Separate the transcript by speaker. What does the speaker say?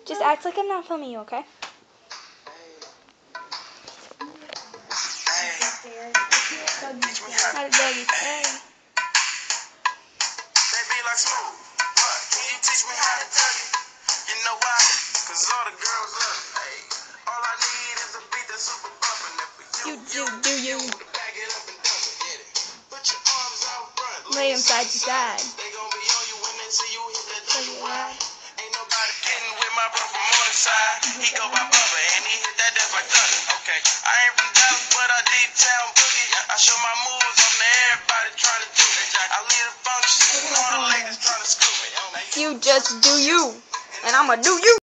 Speaker 1: Just act like I'm not filming you, okay? Not a dougy. Hey.
Speaker 2: Can you teach me how to dougy? You know why? Cause all the girls love me. Hey, all I need is a beat that's super bumpin'.
Speaker 1: Do you
Speaker 2: Back it up and dump it, get it. Put your arms out front,
Speaker 1: lay them side to side?
Speaker 2: they gon' be on you when they see you hit that dougy
Speaker 1: Yeah.
Speaker 2: ride. Ain't nobody getting with my bro from Morningside. He go by Bubba and he hit that death like thunder. Okay, I ain't from Dallas, but I deep town boogie. I show my moves on to everybody trying to do it. I lead a function, all the ladies trying to scoop it.
Speaker 1: You just do you, and I'ma do you.